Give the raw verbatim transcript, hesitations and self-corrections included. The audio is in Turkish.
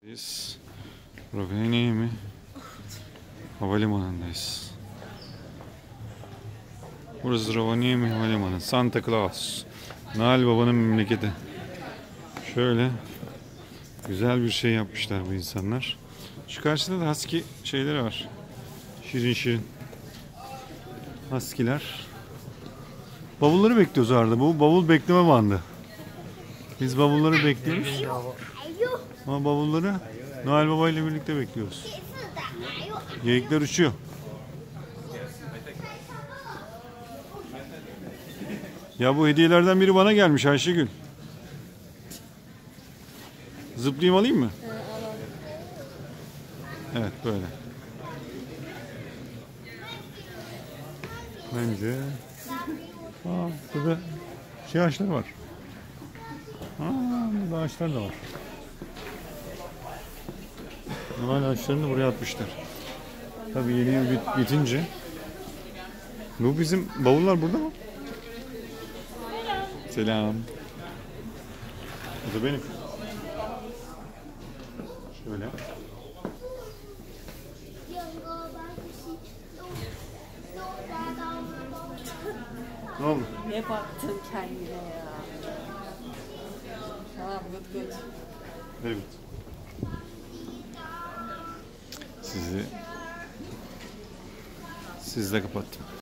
Biz Rovaniemi Havalimanı'ndayız. Burası Rovaniemi Havalimanı. Santa Claus. Noel Baba'nın memleketi. Şöyle güzel bir şey yapmışlar bu insanlar. Şu karşıda da husky şeyleri var. Şirin şirin. Husky'ler. Bavulları bekliyoruz arada. Bu bavul bekleme bandı. Biz bavulları bekliyoruz. Ama bavulları Noel Baba ile birlikte bekliyoruz. Geyikler uçuyor. Ya bu hediyelerden biri bana gelmiş Ayşegül. Zıplayayım alayım mı? Evet böyle. Bence. Aa, burada şey ağaçlar var. Aa, burada ağaçlar da var. Noel ağaçlarını buraya atmışlar. Tabii yeni yıl bit bitince. Bu bizim bavullar burada mı? Selam. Bu da benim. Şöyle. Ne oldu? Ne baktın kendine ya? Tamam, good good. Evet. Sizi sizle kapattım.